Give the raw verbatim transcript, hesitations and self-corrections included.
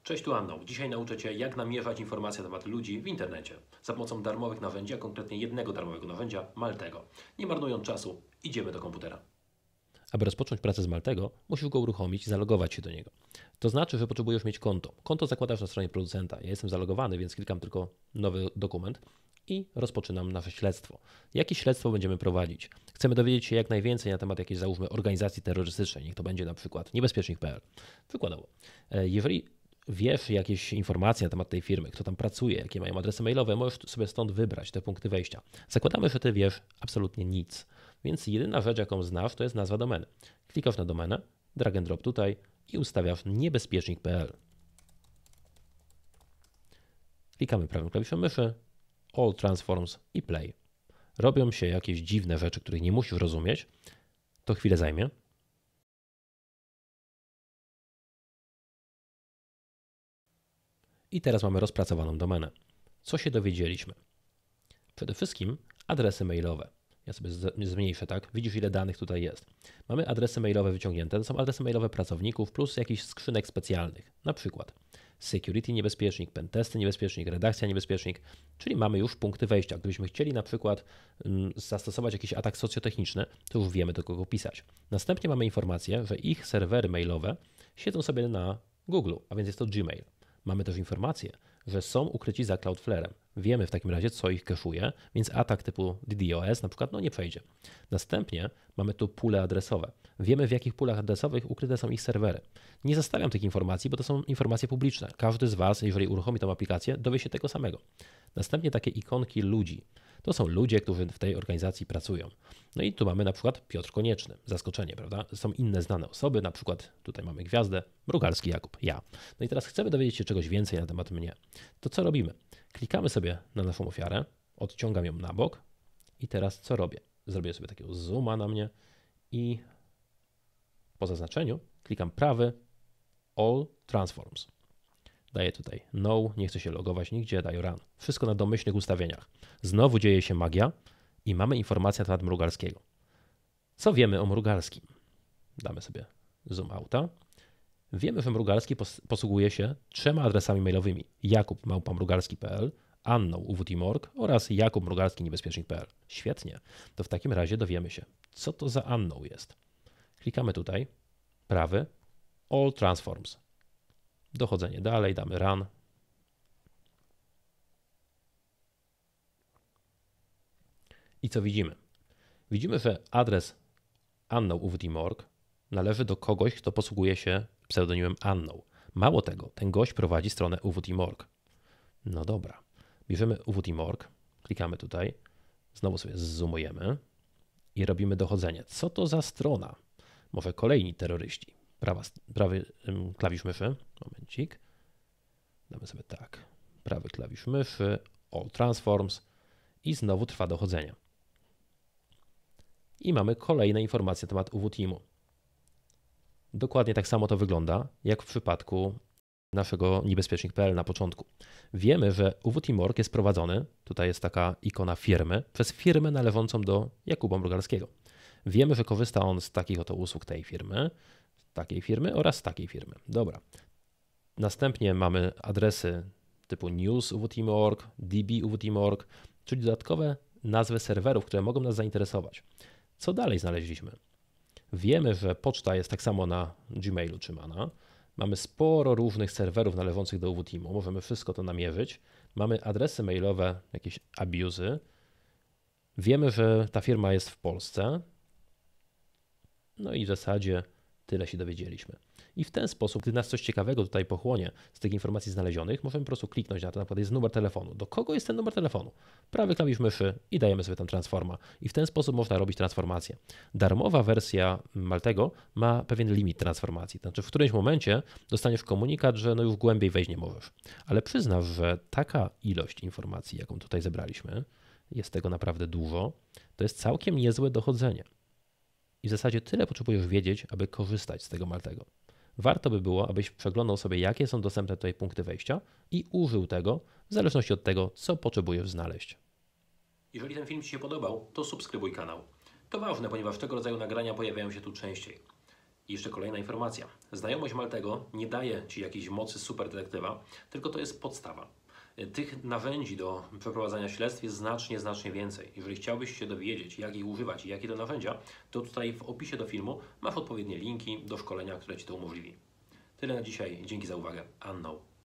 Cześć, tu Anno. Dzisiaj nauczę Cię, jak namierzać informacje na temat ludzi w internecie za pomocą darmowych narzędzi, a konkretnie jednego darmowego narzędzia, Maltego. Nie marnując czasu, idziemy do komputera. Aby rozpocząć pracę z Maltego, musisz go uruchomić i zalogować się do niego. To znaczy, że potrzebujesz mieć konto. Konto zakładasz na stronie producenta. Ja jestem zalogowany, więc klikam tylko nowy dokument i rozpoczynam nasze śledztwo. Jakie śledztwo będziemy prowadzić? Chcemy dowiedzieć się jak najwięcej na temat jakiejś, załóżmy, organizacji terrorystycznej. Niech to będzie na przykład niebezpiecznik kropka pe el. Przykładowo, jeżeli wiesz jakieś informacje na temat tej firmy, kto tam pracuje, jakie mają adresy mailowe, możesz sobie stąd wybrać te punkty wejścia. Zakładamy, że ty wiesz absolutnie nic, więc jedyna rzecz, jaką znasz, to jest nazwa domeny. Klikasz na domenę, drag and drop tutaj i ustawiasz niebezpiecznik kropka pe el. Klikamy prawym klawiszem myszy, All Transforms i Play. Robią się jakieś dziwne rzeczy, których nie musisz rozumieć. To chwilę zajmie. I teraz mamy rozpracowaną domenę. Co się dowiedzieliśmy? Przede wszystkim adresy mailowe. Ja sobie zmniejszę, tak? Widzisz, ile danych tutaj jest. Mamy adresy mailowe wyciągnięte. To są adresy mailowe pracowników plus jakichś skrzynek specjalnych. Na przykład security niebezpiecznik, pentesty niebezpiecznik, redakcja niebezpiecznik, czyli mamy już punkty wejścia. Gdybyśmy chcieli na przykład zastosować jakiś atak socjotechniczny, to już wiemy, do kogo pisać. Następnie mamy informację, że ich serwery mailowe siedzą sobie na Google, a więc jest to Gmail. Mamy też informację, że są ukryci za Cloudflare'em. Wiemy w takim razie, co ich kaszuje, więc atak typu DDoS na przykład no nie przejdzie. Następnie mamy tu pule adresowe. Wiemy, w jakich pulach adresowych ukryte są ich serwery. Nie zostawiam tych informacji, bo to są informacje publiczne. Każdy z Was, jeżeli uruchomi tę aplikację, dowie się tego samego. Następnie takie ikonki ludzi. To są ludzie, którzy w tej organizacji pracują. No i tu mamy na przykład Piotr Konieczny. Zaskoczenie, prawda? Są inne znane osoby, na przykład tutaj mamy gwiazdę, Mrugalski Jakub, ja. No i teraz chcemy dowiedzieć się czegoś więcej na temat mnie. To co robimy? Klikamy sobie na naszą ofiarę, odciągam ją na bok i teraz co robię? Zrobię sobie takiego zooma na mnie i po zaznaczeniu klikam prawy All Transforms. Daję tutaj no, nie chcę się logować nigdzie, daję run. Wszystko na domyślnych ustawieniach. Znowu dzieje się magia i mamy informację na temat Mrugalskiego. Co wiemy o Mrugalskim? Damy sobie zoom outa. Wiemy, że Mrugalski posługuje się trzema adresami mailowymi. jakub małpa mrugalski kropka pe el, anno u w t kropka org oraz jakub mrugalski niebezpiecznik kropka pe el. Świetnie. To w takim razie dowiemy się, co to za anno jest. Klikamy tutaj, prawy, All Transforms. Dochodzenie dalej, damy run. I co widzimy? Widzimy, że adres unknown u w t kropka org należy do kogoś, kto posługuje się pseudonimem unknown. Mało tego, ten gość prowadzi stronę u w t kropka org. No dobra, bierzemy u w t kropka org, klikamy tutaj, znowu sobie zoomujemy i robimy dochodzenie. Co to za strona? Może kolejni terroryści. Prawa, prawy klawisz myszy, momencik, damy sobie tak, prawy klawisz myszy, All Transforms i znowu trwa dochodzenie. I mamy kolejne informacje na temat U W Teamu. Dokładnie tak samo to wygląda, jak w przypadku naszego niebezpiecznik kropka pe el na początku. Wiemy, że U W Team kropka org jest prowadzony, tutaj jest taka ikona firmy, przez firmę należącą do Jakuba Mrugalskiego. Wiemy, że korzysta on z takich oto usług tej firmy, takiej firmy oraz takiej firmy. Dobra. Następnie mamy adresy typu news u w team kropka org, d b u w team kropka org, czyli dodatkowe nazwy serwerów, które mogą nas zainteresować. Co dalej znaleźliśmy? Wiemy, że poczta jest tak samo na Gmailu trzymana. Mamy sporo różnych serwerów należących do U W Teamu. Możemy wszystko to namierzyć. Mamy adresy mailowe, jakieś abuzy. Wiemy, że ta firma jest w Polsce. No i w zasadzie tyle się dowiedzieliśmy. I w ten sposób, gdy nas coś ciekawego tutaj pochłonie z tych informacji znalezionych, możemy po prostu kliknąć na to, na przykład jest numer telefonu. Do kogo jest ten numer telefonu? Prawy klawisz myszy i dajemy sobie tam transforma. I w ten sposób można robić transformację. Darmowa wersja Maltego ma pewien limit transformacji. To znaczy w którymś momencie dostaniesz komunikat, że no już głębiej wejść nie możesz. Ale przyznasz, że taka ilość informacji, jaką tutaj zebraliśmy, jest tego naprawdę dużo, to jest całkiem niezłe dochodzenie. I w zasadzie tyle potrzebujesz wiedzieć, aby korzystać z tego Maltego. Warto by było, abyś przeglądał sobie, jakie są dostępne tutaj punkty wejścia i użył tego w zależności od tego, co potrzebujesz znaleźć. Jeżeli ten film Ci się podobał, to subskrybuj kanał. To ważne, ponieważ tego rodzaju nagrania pojawiają się tu częściej. I jeszcze kolejna informacja. Znajomość Maltego nie daje Ci jakiejś mocy superdetektywa, tylko to jest podstawa. Tych narzędzi do przeprowadzania śledztw jest znacznie, znacznie więcej. Jeżeli chciałbyś się dowiedzieć, jak ich używać i jakie to narzędzia, to tutaj w opisie do filmu masz odpowiednie linki do szkolenia, które Ci to umożliwi. Tyle na dzisiaj. Dzięki za uwagę. Unknown.